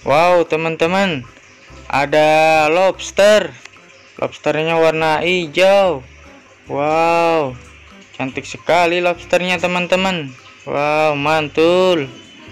Wow, teman-teman, ada lobster. Lobsternya warna hijau. Wow, cantik sekali lobsternya, teman-teman. Wow, mantul.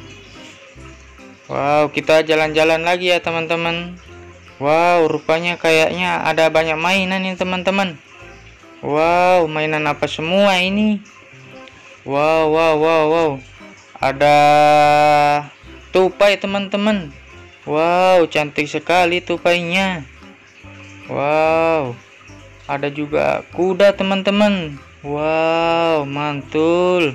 Wow, kita jalan-jalan lagi ya, teman-teman. Wow, rupanya kayaknya ada banyak mainan nih, teman-teman. Wow, mainan apa semua ini? Wow, wow, wow, wow. Ada tupai, teman-teman. Wow, cantik sekali tupainya. Wow, ada juga kuda, teman-teman. Wow, mantul.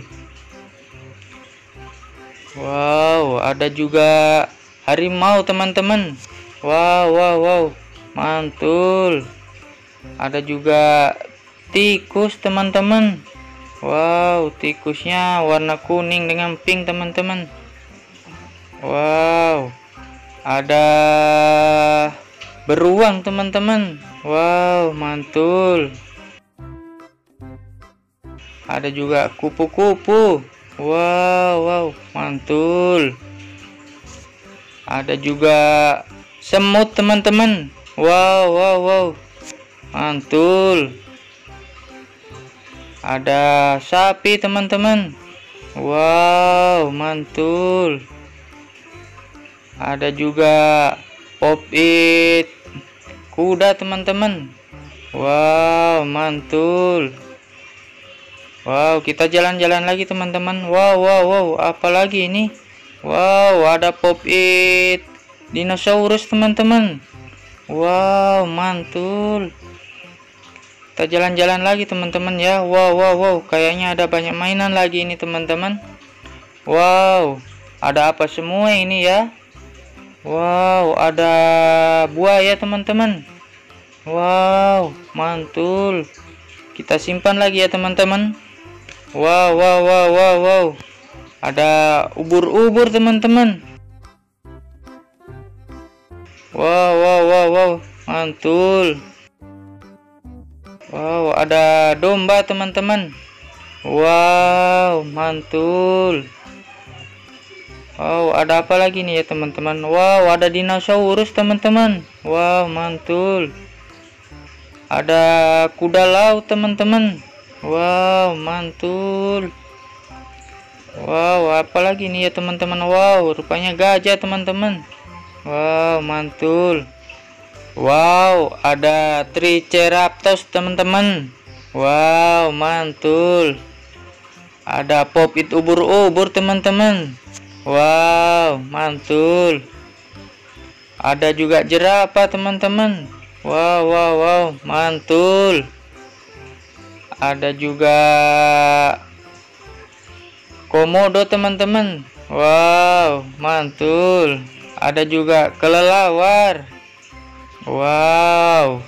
Wow, ada juga harimau, teman-teman. Wow, wow, wow, mantul. Ada juga tikus, teman-teman. Wow, tikusnya warna kuning dengan pink, teman-teman. Wow, ada beruang, teman-teman. Wow, mantul. Ada juga kupu-kupu. Wow, wow, mantul. Ada juga semut, teman-teman. Wow, wow, wow, mantul. Ada sapi, teman-teman. Wow, mantul. Ada juga pop-it kuda, teman-teman. Wow, mantul. Wow, kita jalan-jalan lagi, teman-teman. Wow, wow, wow, apalagi ini? Wow, ada pop-it dinosaurus, teman-teman. Wow, mantul. Kita jalan-jalan lagi, teman-teman ya. Wow, wow, wow, kayaknya ada banyak mainan lagi ini, teman-teman. Wow, ada apa semua ini ya? Wow, ada buaya, teman-teman. Wow, mantul. Kita simpan lagi ya, teman-teman. Wow, wow, wow, wow, wow. Ada ubur-ubur, teman-teman. Wow, wow, wow, wow, mantul. Wow, ada domba, teman-teman. Wow, mantul. Wow, ada apa lagi nih ya, teman-teman? Wow, ada dinosaurus, teman-teman. Wow, mantul. Ada kuda laut, teman-teman. Wow, mantul. Wow, apa lagi nih ya, teman-teman? Wow, rupanya gajah, teman-teman. Wow, mantul. Wow, ada triceratops, teman-teman. Wow, mantul. Ada pop-it ubur-ubur, teman-teman. Wow, mantul. Ada juga jerapah, teman-teman. Wow, wow, wow, mantul. Ada juga komodo, teman-teman. Wow, mantul. Ada juga kelelawar. Wow.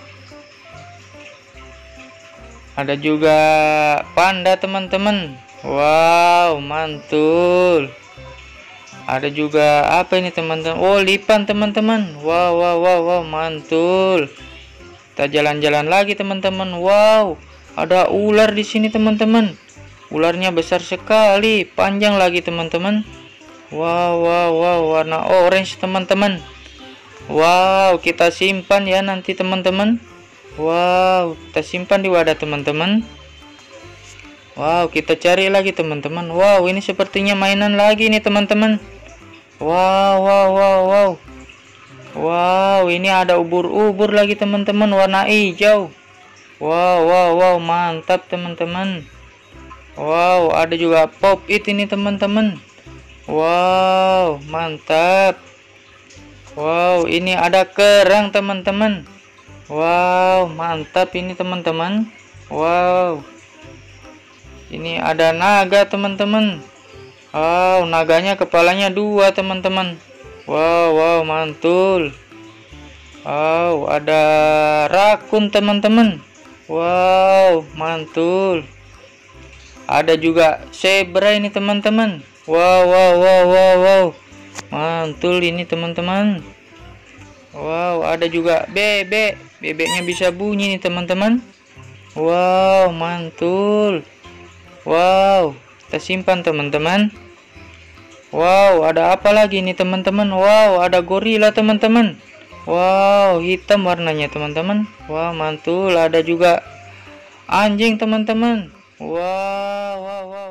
Ada juga panda, teman-teman. Wow, mantul. Ada juga apa ini, teman-teman? Oh, lipan, teman-teman. Wow, wow, wow, wow, mantul. Kita jalan-jalan lagi, teman-teman. Wow, ada ular di sini, teman-teman. Ularnya besar sekali, panjang lagi, teman-teman. Wow, wow, wow, warna orange, teman-teman. Wow, kita simpan ya nanti, teman-teman. Wow, kita simpan di wadah, teman-teman. Wow, kita cari lagi, teman-teman. Wow, ini sepertinya mainan lagi nih, teman-teman. Wow, wow, wow, wow. Wow, ini ada ubur-ubur lagi, teman-teman, warna hijau. Wow, wow, wow, mantap, teman-teman. Wow, ada juga pop-it ini, teman-teman. Wow, mantap. Wow, ini ada kerang, teman-teman. Wow, mantap ini, teman-teman. Wow. Ini ada naga, teman-teman. Wow, naganya kepalanya 2, teman-teman. Wow, wow, mantul. Wow, ada rakun, teman-teman. Wow, mantul. Ada juga zebra ini, teman-teman. Wow, wow, wow, wow, wow, mantul ini, teman-teman. Wow, ada juga bebek. Bebeknya bisa bunyi nih, teman-teman. Wow, mantul. Wow, kita simpan, teman-teman. Wow, ada apa lagi nih teman-teman? Wow, ada gorila teman-teman. Wow, hitam warnanya teman-teman. Wow, mantul. Ada juga anjing teman-teman. Wow, wow, wow.